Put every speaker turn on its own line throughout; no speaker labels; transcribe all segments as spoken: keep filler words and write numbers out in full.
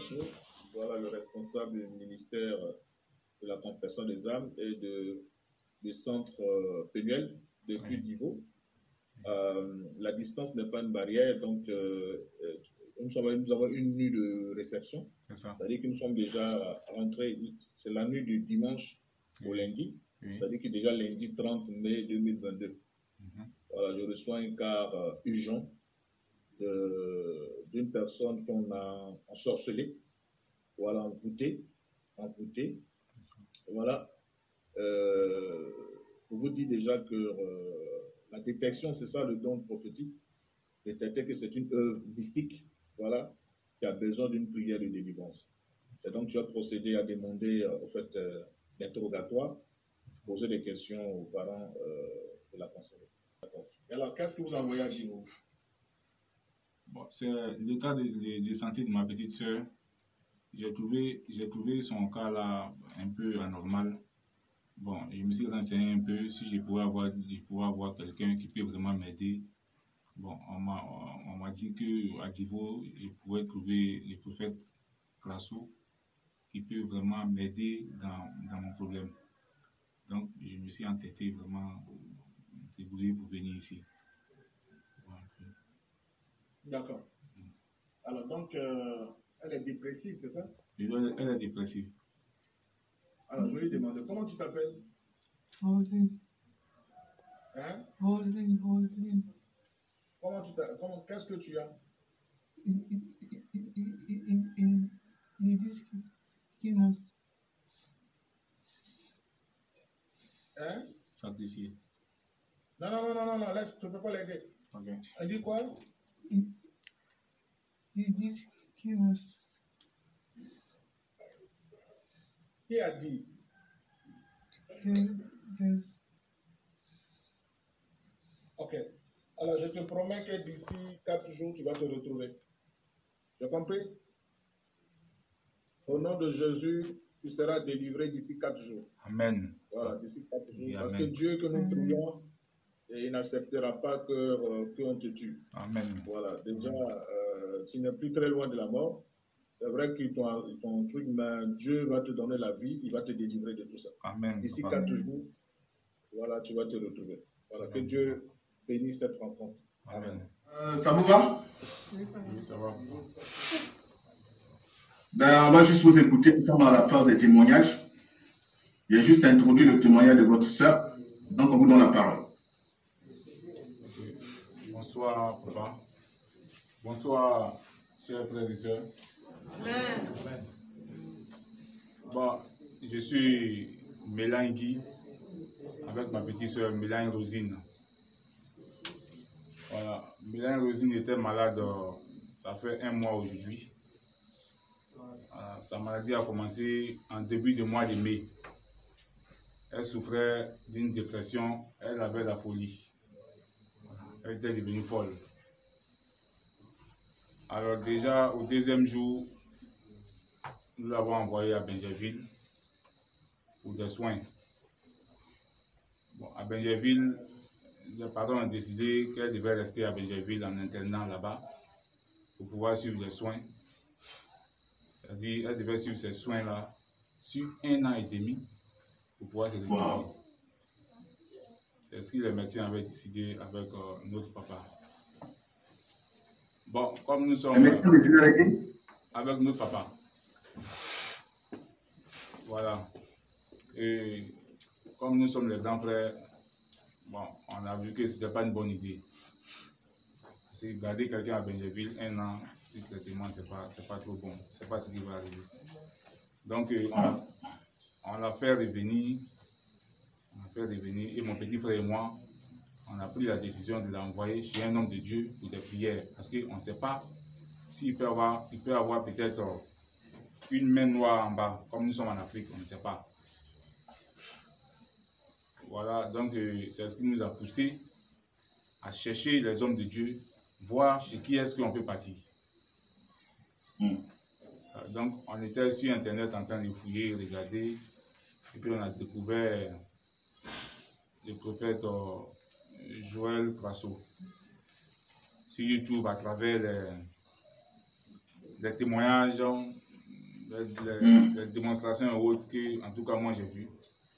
Grasso, voilà le responsable du ministère de la conversion des âmes et de, du centre euh, Pénuel de Cudivo. Euh, la distance n'est pas une barrière, donc euh, nous, sommes, nous avons une nuit de réception. C'est-à-dire que nous sommes déjà rentrés, c'est la nuit du dimanche au oui. lundi, oui. c'est-à-dire que déjà lundi trente mai deux mille vingt-deux. Mm-hmm. Voilà, je reçois un cas euh, urgent d'une personne qu'on a ensorcelée, voilà, envoûtée, envoûtée. Voilà. Euh, pour vous dire déjà que euh, la détection, c'est ça le don prophétique, détecter que c'est une œuvre mystique, voilà, qui a besoin d'une prière de délivrance. Et donc, je vais procéder à demander, euh, au fait, euh, l'interrogatoire, poser des questions aux parents euh, de la conseillère. Et alors, qu'est-ce que vous envoyez à Gino?
Bon, c'est l'état de, de, de santé de ma petite sœur. J'ai trouvé, j'ai trouvé son cas là un peu anormal. Bon, je me suis renseigné un peu si je pouvais avoir, je pouvais avoir quelqu'un qui peut vraiment m'aider. Bon, on m'a, on m'a dit qu'à Divo, je pouvais trouver le prophète Grasso qui peut vraiment m'aider dans, dans mon problème. Donc, je me suis entêté vraiment débrouillé pour venir ici.
D'accord. Alors, donc, euh, elle est dépressive, c'est ça?
Elle, elle est dépressive.
Alors, je lui demande, comment tu t'appelles?
Roselyne.
Hein?
Roselyne, Roselyne.
Comment tu t'appelles? Comment, qu'est-ce que tu as?
Ils, ils, ils, ils, ils, ils, ils disent qu'ils m'ont...
Hein?
Sacrifié.
Non, non, non, non, non, laisse, tu ne peux pas l'aider.
Ok.
Elle dit quoi?
Ils, ils disent qu'ils m'ont...
Qui a dit?
Que, que...
Ok. Alors, je te promets que d'ici quatre jours, tu vas te retrouver. Tu as compris? Au nom de Jésus, tu seras délivré d'ici quatre jours.
Amen.
Voilà, d'ici quatre jours.
Oui,
parce
amen.
que Dieu que nous prions, et il n'acceptera pas que, euh, qu'on te tue.
Amen.
Voilà, déjà, euh, tu n'es plus très loin de la mort. C'est vrai que ton, ton truc, mais Dieu va te donner la vie, il va te délivrer de tout ça.
Amen.
D'ici quatre jours, voilà, tu vas te retrouver. Voilà, amen. Que Dieu bénisse cette rencontre. Amen. Amen. Euh, ça vous va?
Oui, ça va.
Oui, ça va.
Ben, on va juste vous écouter à la phase des témoignages. J'ai juste introduit le témoignage de votre soeur, donc on vous donne la parole.
Okay. Bonsoir, papa. Bonsoir, chers frères et sœurs.
Amen.
Bon, je suis Mélanie Guy, avec ma petite sœur Mélanie Rosine. Voilà, Mélanie Rosine était malade, ça fait un mois aujourd'hui. Sa maladie a commencé en début du mois de mai. Elle souffrait d'une dépression, elle avait la folie. Elle était devenue folle. Alors déjà, au deuxième jour, nous l'avons envoyée à Benjerville pour des soins. Bon, à Benjerville, les parents ont décidé qu'elle devait rester à Benjerville en internat là-bas pour pouvoir suivre les soins. C'est-à-dire qu'elle devait suivre ces soins-là sur un an et demi pour pouvoir se récupérer. Wow. C'est ce que les médecins avaient décidé avec euh, notre papa. Bon, comme nous sommes euh, avec notre papa. Voilà. Et comme nous sommes les grands frères, bon, on a vu que ce n'était pas une bonne idée. Parce que garder quelqu'un à Benjerville un an, sur le traitement, ce n'est pas, c'est pas trop bon. Ce n'est pas ce qui va arriver. Donc, euh, on, a, on l'a fait revenir. On a fait revenir. Et mon petit frère et moi, on a pris la décision de l'envoyer chez un homme de Dieu pour des prières. Parce qu'on ne sait pas s'il peut avoir, il peut avoir peut-être une main noire en bas, comme nous sommes en Afrique, on ne sait pas. Voilà, donc euh, c'est ce qui nous a poussé à chercher les hommes de Dieu, voir chez qui est-ce qu'on peut partir. Mm. Euh, donc on était sur Internet en train de fouiller, regarder, et puis on a découvert le prophète euh, Joël Grasso sur YouTube à travers les, les témoignages les, les,
Mm.
les démonstrations et autres que, en tout cas, moi j'ai vu.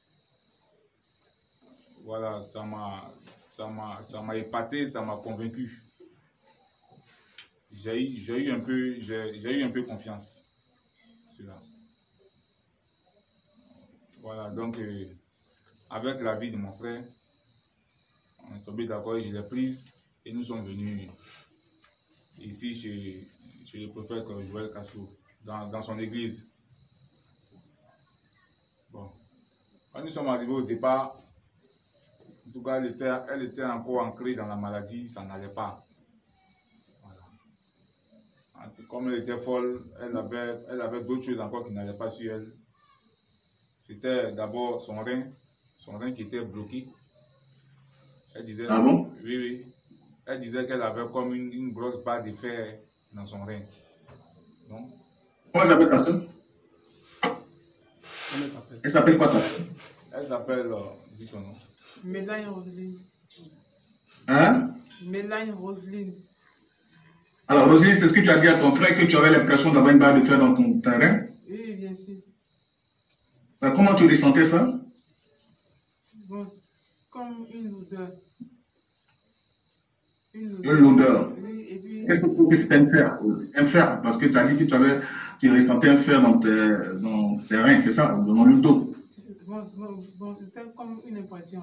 Voilà, ça m'a ça m'a ça m'a épaté, ça m'a convaincu. J'ai eu, j'ai eu un peu j'ai j'ai eu un peu confiance sur cela. Voilà, donc euh, avec l'avis de mon frère, on est tombé d'accord et je l'ai prise et nous sommes venus ici chez, chez le prophète Joël Castro, dans, dans son église. Bon, quand nous sommes arrivés au départ, en tout cas, elle était, elle était encore ancrée dans la maladie, ça n'allait pas. Voilà. Comme elle était folle, elle avait, elle avait d'autres choses encore qui n'allaient pas sur elle. C'était d'abord son rein, son rein qui était bloqué. Elle disait,
Ah bon?
oui, oui. Elle disait qu'elle avait comme une, une grosse barre de fer dans son rein. Donc,
Comment elle s'appelle ta soeur?
Comment elle s'appelle?
Elle s'appelle quoi ta soeur?
elle s'appelle, euh, dis son nom.
Mélanie Roselyne.
Hein?
Mélanie Roselyne.
Alors, Roselyne, c'est ce que tu as dit à ton frère que tu avais l'impression d'avoir une barre de fer dans ton terrain?
Oui, bien sûr.
Ben, comment tu ressentais ça?
Bon, comme une odeur. Une
Une odeur.
Oui, et puis,
Qu'est-ce que tu trouves que c'était un fer? Un fer, parce que tu as dit que tu avais, tu ressentais un fer dans tes, dans tes reins, c'est ça? Dans le dos.
bon, bon, bon, c'était comme une impression.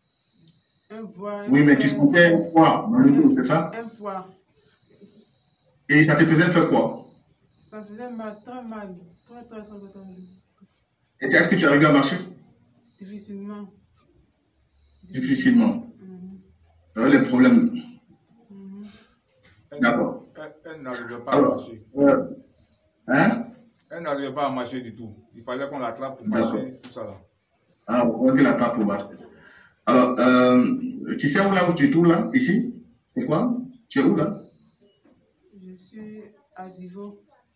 Un poids.
Oui, mais tu sentais un poids dans le dos, c'est ça?
Un poids.
Et ça te faisait faire quoi?
Ça faisait mal, très mal. Très, très, très, très, très.
Et est-ce que tu arrives à marcher?
Difficilement.
Difficilement.
Mhm.
Tu avais les problèmes.
Mhm.
Elle,
D'accord.
elle, elle n'arrivait pas
Alors,
à marcher.
euh, hein?
Elle n'arrivait pas à marcher du tout. Il fallait qu'on l'attrape pour
D'accord.
marcher, tout ça là.
Ah, on va la tape pour marcher. Alors, euh, tu sais où là où tu es tout là? Ici? C'est quoi? Tu es où là?
Je suis à Divo.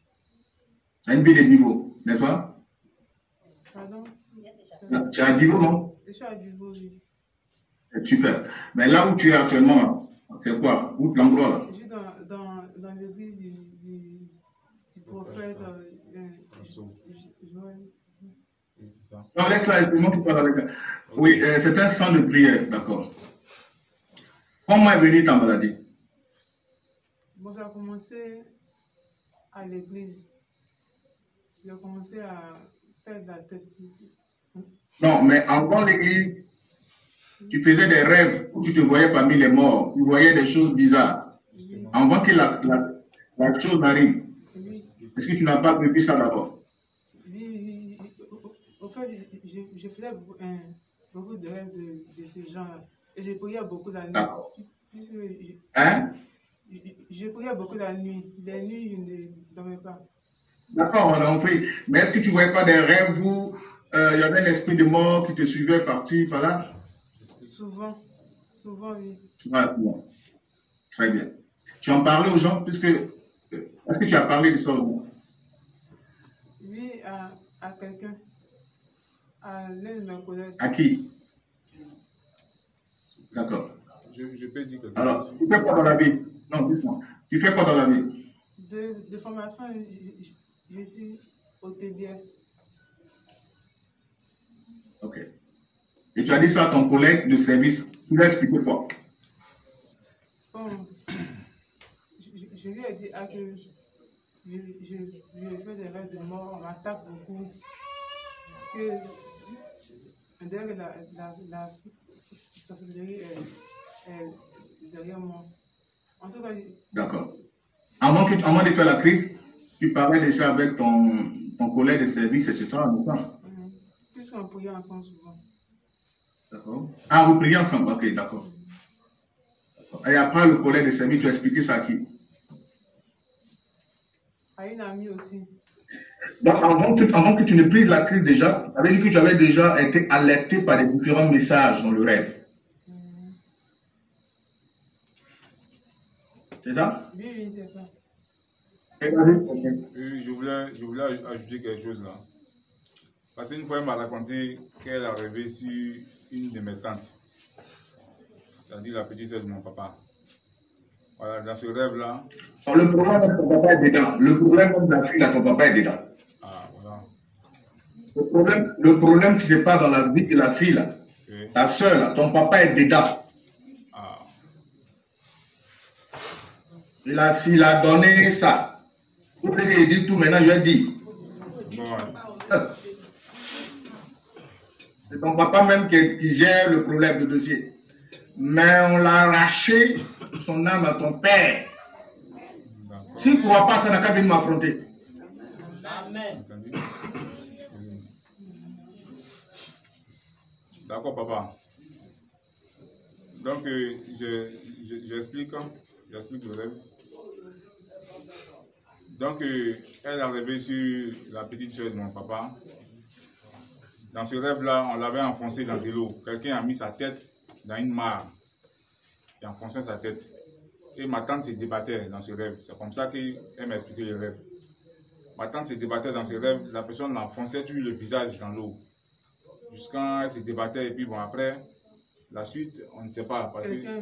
Tu as une ville de Divo, n'est-ce pas?
Pardon?
Tu es à Divo, non?
Je suis à Divo, oui.
Super. Mais là où tu es actuellement, c'est quoi? Où l'endroit là?
Je suis dans, dans, dans l'église du, du, du prophète. Euh, euh,
Castro.
Joël.
Oui, c'est ça.
Non, laisse-la, excuse-moi qui parle avec elle. Oui, euh, c'est un sang de prière, d'accord. Comment est venue ta maladie?
Bon, ça a commencé à l'église. J'ai commencé à faire de la tête.
Non, mais avant l'église, tu faisais des rêves où tu te voyais parmi les morts, tu voyais des choses bizarres.
Oui,
Avant que la, la, la chose n'arrive,
oui,
est-ce que tu n'as pas vécu ça d'abord?
oui, oui. Au, au fait, je, je, je faisais beaucoup, un, beaucoup de rêves de, de ce genre-là. Et je priais beaucoup la nuit.
D'accord.
Puisque je,
Hein?
je, je priais beaucoup la nuit. Les nuits, je ne dormais pas.
D'accord, on a compris. Mais est-ce que tu ne voyais pas des rêves où euh, il y avait un esprit de mort qui te suivait parti par là?
Souvent, souvent, oui.
Ouais, bon. Très bien. Tu en parlais aux gens, puisque euh, est-ce que tu as parlé de ça aux gens?
Oui, à, à quelqu'un, à l'un de mes collègues.
À qui? D'accord.
Je, je peux dire quelque
Alors,
chose.
tu fais quoi dans la vie? Non, dis-moi. Tu fais quoi dans la vie?
De, de formation, je, je, je suis hôtelière.
Ok. Et tu as dit ça à ton collègue de service. Tu lui as expliqué quoi?
Bon, je, je, je lui ai dit ah, que je, je, je fais des rêves de mort, on m'attaque beaucoup. Que on dirait que la, la, la sorcellerie est, est derrière moi. En tout cas,
D'accord. Avant, que, avant de faire la crise, tu parlais déjà avec ton, ton collègue de service, et cetera.
hum, puisqu'on priait ensemble souvent.
D'accord. Ah, vous priez ensemble. Ok, d'accord. Et après, le collègue de service, tu as expliqué ça à qui?
À une amie aussi.
Donc, avant que, avant que tu ne prises la crise déjà, tu avais dit que tu avais déjà été alerté par les différents messages dans le rêve.
Hum,
C'est ça?
oui, oui, c'est ça.
Et vas-y.
Oui, je voulais, je voulais ajouter quelque chose là. Parce qu'une fois, elle m'a raconté qu'elle a rêvé sur une de mes tantes, c'est-à-dire la petite sœur de mon papa. Voilà, dans ce rêve-là.
Le problème, ton papa est dedans. Le problème de la fille, là, ton papa est dedans.
Ah,
Le problème, le problème qui se passe dans la vie de la fille, là,
Oui.
ta soeur, là, ton papa est dedans.
Ah,
Il a, s'il a donné ça, vous voulez qu'il dit tout maintenant, je vais dire.
bon,
C'est ton papa même qui, qui gère le problème de dossier. Mais on l'a arraché son âme à ton père.
d'accord.
S'il ne croit pas, ça n'a qu'à venir m'affronter.
Entendu? Oui. D'accord, papa. Donc, euh, je- je- j'explique, hein. j'explique le rêve. Donc, euh, elle est arrivée sur la petite soeur de mon papa. Dans ce rêve-là, on l'avait enfoncé dans de l'eau. Quelqu'un a mis sa tête dans une mare et enfonçait sa tête. Et ma tante se débattait dans ce rêve. C'est comme ça qu'elle m'a expliqué le rêve. Ma tante se débattait dans ce rêve. La personne l'enfonçait sur le visage dans l'eau. Jusqu'à elle se débattait. Et puis bon, après, la suite, on ne sait pas. Parce que
Quelqu'un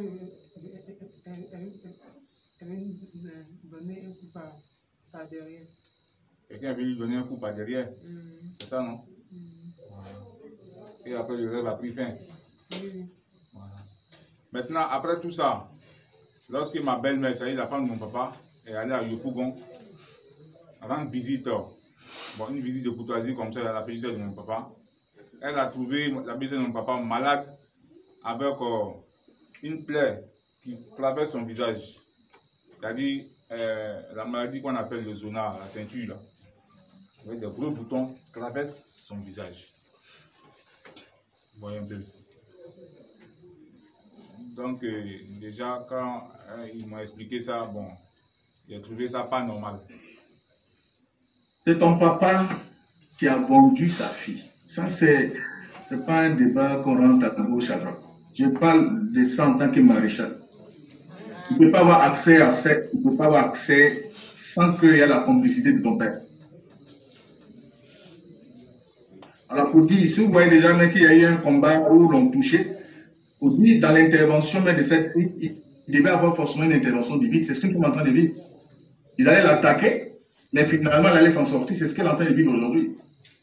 avait donné un coup par, par derrière.
quelqu'un avait lui donner un coup par derrière.
Mm.
C'est ça, non?
Mm.
Et après, le rêve a pris fin.
Oui, oui.
Voilà. Maintenant, après tout ça, lorsque ma belle-mère, c'est-à-dire la femme de mon papa, est allée à Yopougon, rendre visite, bon, une visite de courtoisie comme ça à la petite sœur de mon papa, elle a trouvé la petite sœur de mon papa malade avec euh, une plaie qui traverse son visage. C'est-à-dire euh, la maladie qu'on appelle le zona, la ceinture, là, avec des gros boutons qui traversent son visage. Vous voyez un peu. Donc, euh, déjà, quand euh, ils m'ont expliqué ça, bon, j'ai trouvé ça pas normal.
C'est ton papa qui a vendu sa fille. Ça, c'est c'est pas un débat qu'on rentre à gauche à droite. Je parle de ça en tant que maréchal. Tu ne peux pas avoir accès à ça, tu ne peux pas avoir accès sans qu'il y ait la complicité de ton père. Alors, pour dire, si vous voyez déjà qu'il y a eu un combat où l'on touchait, pour dire, dans l'intervention de cette fille, il devait avoir forcément une intervention divine. C'est ce que nous sommes en train de vivre. Ils allaient l'attaquer, mais finalement, elle allait s'en sortir. C'est ce qu'elle est en train de vivre aujourd'hui.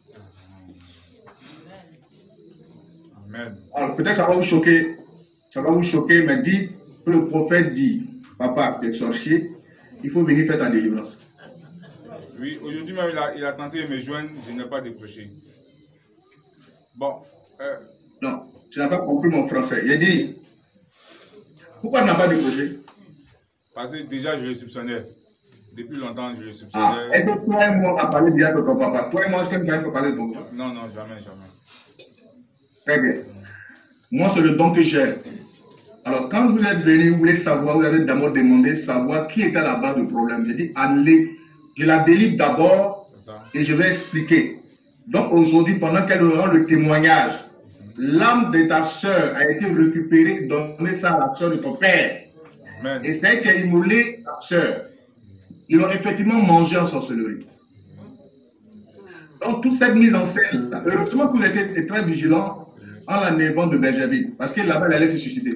Amen.
Alors, peut-être ça va vous choquer, ça va vous choquer, mais dites que le prophète dit, papa, t'es sorcier, il faut venir faire ta délivrance.
Oui, aujourd'hui même, il a, il a tenté de me joindre, je n'ai pas décroché. Bon, euh,
Non, tu n'as pas compris mon français. Il a dit, pourquoi tu n'as pas décroché?
parce que déjà, je le soupçonnais. Depuis longtemps, je le
Ah,
soupçonnais.
est-ce que toi et moi, on a parlé bien de ton papa? Toi et moi, est-ce que nous avons parlé de ton papa?
Non, non, jamais, jamais.
Très bien. Moi, c'est le don que j'ai. Alors, quand vous êtes venu, vous voulez savoir, vous avez d'abord demandé savoir qui était à la base du problème. J'ai dit, allez, je la délivre d'abord
C'est ça.
et je vais expliquer. Donc, aujourd'hui, pendant qu'elle rend le témoignage, l'âme de ta soeur a été récupérée, donnée ça à la soeur de ton père.
Amen.
Et c'est elle qui a immolé ta soeur. Ils l'ont effectivement mangé en sorcellerie. Donc, toute cette mise en scène, là, heureusement que vous étiez très vigilants en la névant de Benjamin, parce que là-bas, elle allait se susciter.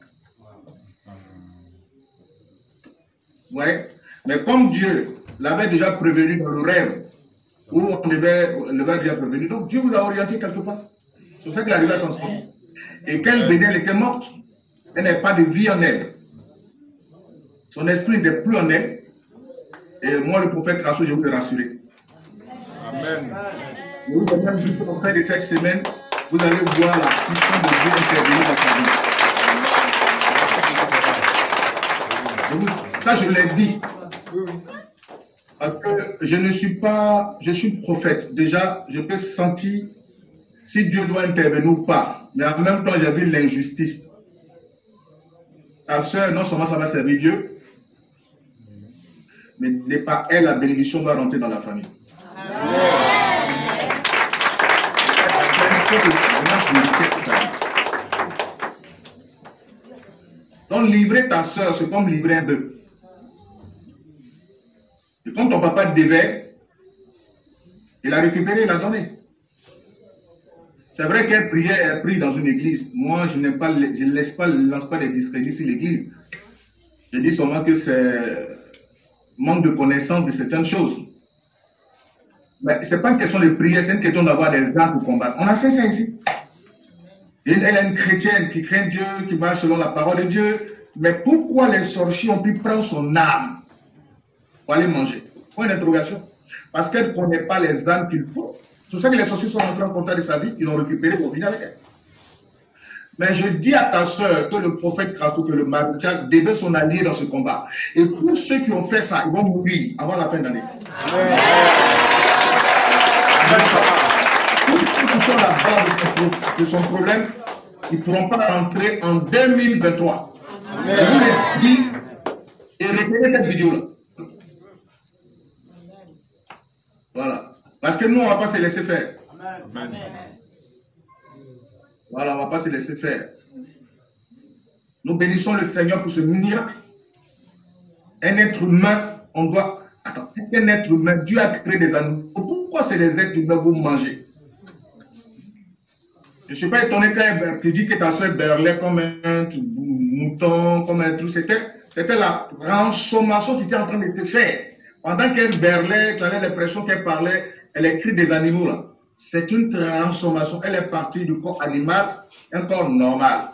Ouais. Mais comme Dieu l'avait déjà prévenu dans le rêve, où on devait, on devait déjà prévenu, donc Dieu vous a orienté quelque part. C'est pour ça qu'elle arrivait à s'en sortir. Et quand elle venait, elle était morte. Elle n'avait pas de vie en elle. Son esprit n'était plus en elle. Et moi, le prophète Rassou, je vais vous le rassurer.
Amen.
Je vous ai même dit qu'en fin de cette semaine, vous allez voir la puissance de Dieu intervenir dans sa vie. Je vous- ça, je l'ai dit. Parce que je ne suis pas, je suis prophète. Déjà, je peux sentir si Dieu doit intervenir ou pas. Mais en même temps, j'ai vu l'injustice. Ta soeur, non seulement ça va servir Dieu, mais n'est pas elle, la bénédiction doit rentrer dans la famille. Donc, livrer ta soeur, c'est comme livrer un bœuf. Et quand ton papa devait, il a récupéré, il a donné. C'est vrai qu'elle priait, elle prie dans une église. Moi, je n'ai pas, je ne laisse pas, lance pas des discrédits sur l'église. Je dis seulement que c'est manque de connaissance de certaines choses. Mais ce n'est pas une question de prière, c'est une question d'avoir des armes pour combattre. On a fait ça ici. Elle est une chrétienne qui craint Dieu, qui marche selon la parole de Dieu. Mais pourquoi les sorciers ont pu prendre son âme pour aller manger? Point d'interrogation. Parce qu'elle ne connaît pas les âmes qu'il faut. C'est pour ça que les sorciers sont rentrés en contact de sa vie, ils l'ont récupéré pour venir avec elle. Mais je dis à ta soeur que le prophète Krasso, que le maréchal devait s'en allier dans ce combat. Et tous ceux qui ont fait ça, ils vont mourir avant la fin de l'année. Tous ceux qui sont là-bas de son problème, ils ne pourront pas rentrer en deux mille vingt-trois. Je vous l'ai dit, et retenez cette vidéo-là. Voilà. Parce que nous, on ne va pas se laisser faire.
Amen.
Voilà, on ne va pas se laisser faire. Nous bénissons le Seigneur pour ce miracle. Un être humain, on doit... Attends, un être humain, Dieu a créé des animaux. Pourquoi c'est les êtres humains que vous mangez? Je ne suis pas étonné quand tu dis que ta soeur berlait comme un mouton, comme un truc. C'était la transformation qui était en train de se faire. Pendant qu'elle berlait, tu avais l'impression qu'elle parlait, elle écrit des animaux là. C'est une transformation. Elle est partie du corps animal, un corps normal.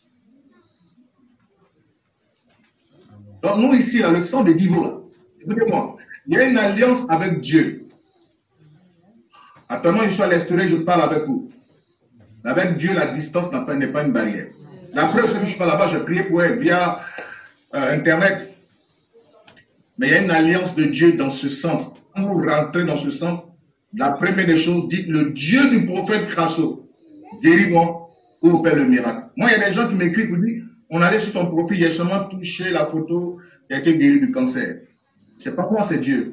Donc nous ici, là, le sang de Divo, là, écoutez-moi, il y a une alliance avec Dieu. Actuellement, je suis à l'extérieur, je parle avec vous. Avec Dieu, la distance n'est pas une barrière. La preuve, c'est que je ne suis pas là-bas, j'ai prié pour elle via euh, Internet. Mais il y a une alliance de Dieu dans ce centre. Quand vous rentrez dans ce centre, la première des choses, dites le Dieu du prophète Krasso, guéris-moi ou fais le miracle. Moi, il y a des gens qui m'écrivent pour dire, on allait sur ton profil, j'ai seulement touché la photo, il a été guéri du cancer. C'est pas moi, c'est Dieu.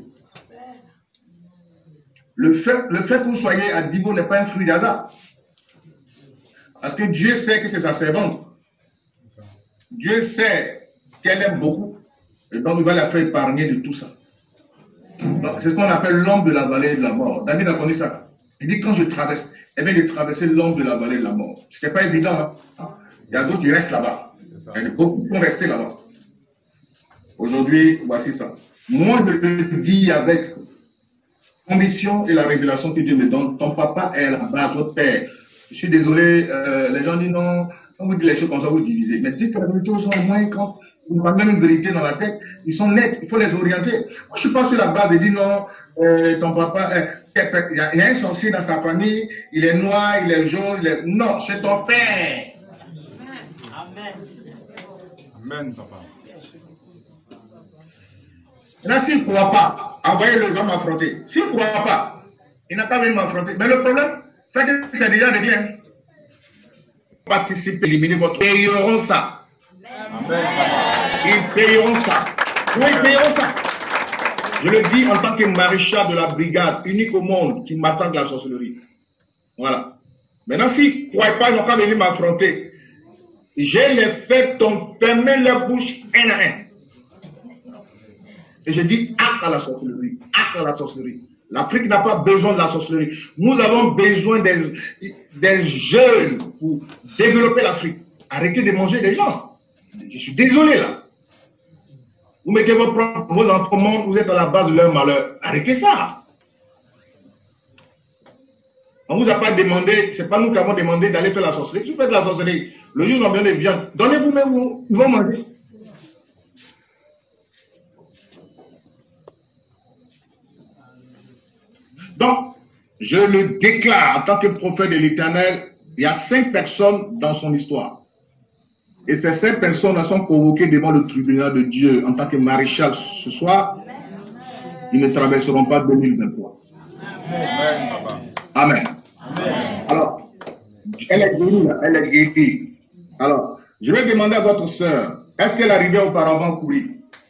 Le fait, le fait que vous soyez à Divo n'est pas un fruit d'hasard. Parce que Dieu sait que c'est sa servante. Dieu sait qu'elle aime beaucoup. Et donc, il va la faire épargner de tout ça. C'est ce qu'on appelle l'homme de la vallée de la mort. David a connu ça. Il dit, quand je traverse, eh bien, de traverser l'homme de la vallée de la mort. Ce n'est pas évident. Hein? Il y a d'autres qui restent là-bas. Il y a beaucoup qui vont rester là-bas. Aujourd'hui, voici ça. Moi, je le dis avec conviction et la révélation que Dieu me donne. Ton papa est là-bas, votre père. Je suis désolé, euh, les gens disent non, quand vous dites les choses comme ça, vous divisez. Mais dites la vérité aux gens, au moins quand ils ont même une vérité dans la tête, ils sont nets, il faut les orienter. Moi, je suis pas sur la base de dire non, euh, ton papa, euh, il, y a, il y a un sorcier dans sa famille, il est noir, il est jaune, il est... Non, c'est ton père.
Amen. Amen, papa.
Là, s'il ne croit pas, envoyez-le, il va m'affronter. S'il ne croit pas, il n'a pas venir m'affronter. Mais le problème, c'est que c'est déjà réglé. Participer, éliminer votre... Ils payeront ça.
Amen.
Ils payeront ça. Oui, ils payeront ça. Je le dis en tant que maréchal de la brigade, unique au monde, qui m'attaque la sorcellerie. Voilà. Maintenant, s'ils ne croient pas, ils n'ont qu'à venir m'affronter. Je les fais fermer leur bouche un à un. Et je dis acte à la sorcellerie. Acte à la sorcellerie. L'Afrique n'a pas besoin de la sorcellerie. Nous avons besoin des, des jeunes pour développer l'Afrique. Arrêtez de manger des gens. Je suis désolé là. Vous mettez vos, propres, vos enfants au monde, vous êtes à la base de leur malheur. Arrêtez ça. On ne vous a pas demandé, ce n'est pas nous qui avons demandé d'aller faire la sorcellerie. Si vous faites la sorcellerie, le jour où on a besoin de viande, donnez-vous même, ils vont manger. Donc, je le déclare en tant que prophète de l'Éternel, il y a cinq personnes dans son histoire. Et ces cinq personnes sont convoquées devant le tribunal de Dieu en tant que maréchal ce soir. Ils ne traverseront pas deux mille vingt-trois.
Amen, papa.
Amen.
Amen.
Alors, elle est guérie, elle est guérie. Alors, je vais demander à votre sœur, est-ce qu'elle arrivait auparavant courir?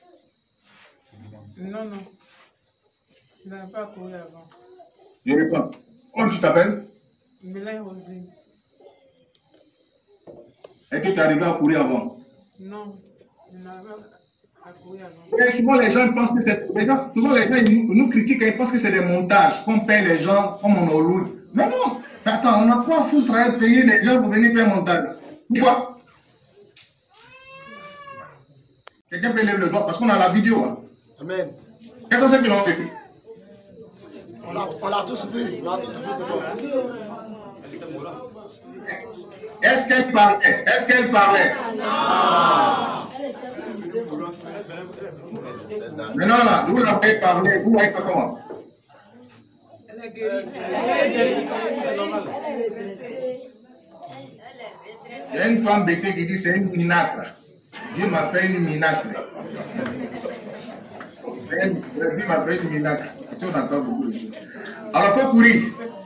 Non, non. Je n'avais pas couru avant.
Je réponds. Comment tu t'appelles?
Mélanie Roselyne.
Est-ce que tu es arrivé à courir avant?
Non, je n'avais pas à courir avant.
Et souvent les gens pensent que c'est... Souvent les gens ils nous critiquent et ils pensent que c'est des montages, qu'on paye les gens comme on roule. Mais non, attends, on n'a pas à foutre à payer les gens pour venir faire un montage. Pourquoi? Quelqu'un peut lever le doigt parce qu'on a la vidéo. Hein.
Amen.
Quels sont ceux qui l'ont fait?
On l'a tous vu. On l'a tous vu.
Est-ce qu'elle parlait? Est-ce qu'elle parlait? Mais non, là, vous n'avez parlé, vous voyez pas comment?
Elle est guérie.
Il y a une femme bêtée qui dit c'est une minacre. Dieu m'a fait une minacre. Dieu m'a fait une minacre. Ici, on entend beaucoup de choses. Alors, il faut courir.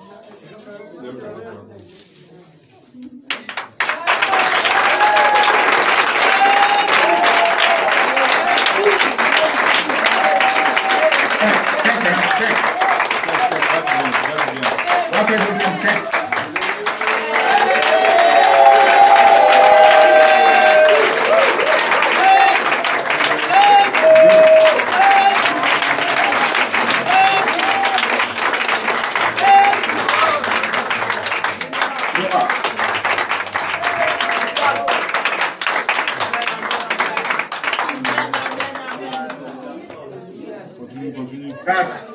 Quatre.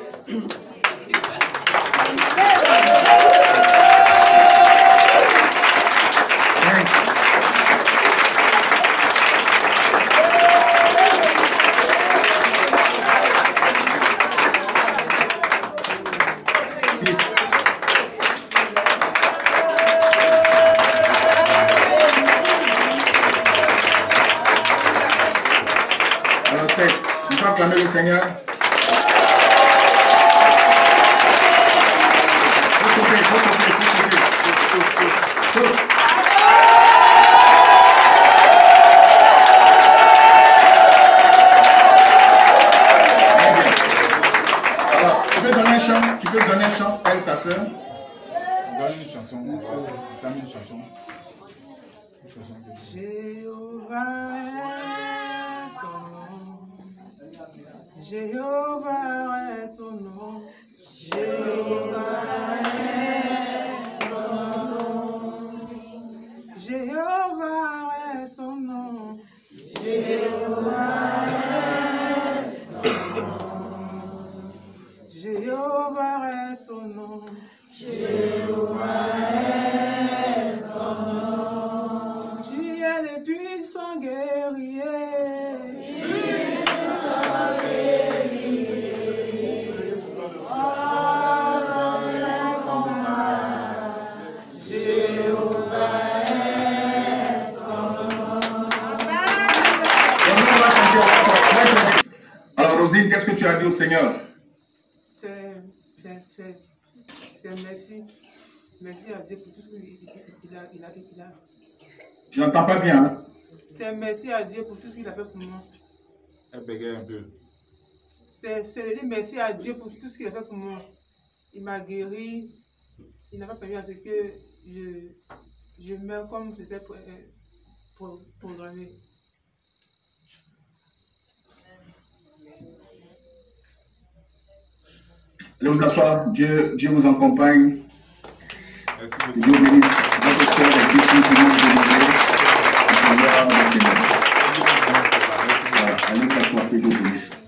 Alors sept. Il faut acclamer le Seigneur. Alors, tu peux donner un chant, tu peux donner un chant à ta soeur.
Donne une chanson, donne une chanson.
Jéhovah est ton nom. Jéhovah est ton nom. Jéhovah est ton nom. Jéhovah est ton nom. Jéhovah est ton nom. Jéhovah est ton nom. Jéhovah est ton nom. Tu es le puissant guerrier.
Alors Rosine, qu'est-ce que tu as dit au Seigneur?
C'est merci. Merci à Dieu pour tout ce qu'il a, il a, il a.
Je n'entends pas bien. Hein?
C'est merci à Dieu pour tout ce qu'il a fait pour moi.
Elle bégaye un peu.
C'est de dire merci à Dieu pour tout ce qu'il a fait pour moi. Il m'a guéri. Il n'a pas permis à ce que je, je meurs comme c'était programmé.
Allez vous asseoir. Dieu, Dieu vous accompagne.
Merci
beaucoup. Dieu bénisse votre soeur et tout ce qui vous demandez. Allez vous asseoir. Que Dieu bénisse.